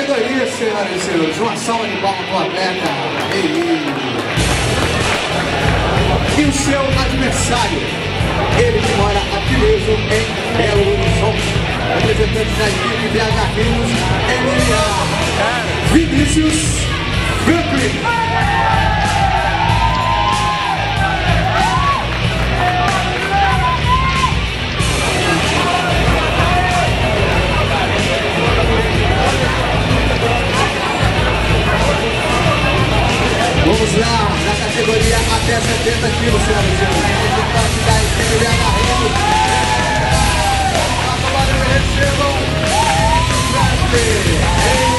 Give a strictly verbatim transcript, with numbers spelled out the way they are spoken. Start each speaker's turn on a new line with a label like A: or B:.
A: categoria, senhoras e senhores. Uma salva de palmas para o atleta. E o seu adversário, ele que mora aqui mesmo em Belo Horizonte, representante da equipe B H Rios M M A, Vinícius Franklin. Vamos lá, na categoria até setenta quilos, senhoras e senhores. Representante da equipe B H Rios. A tomada recebam Vinícius Franklin.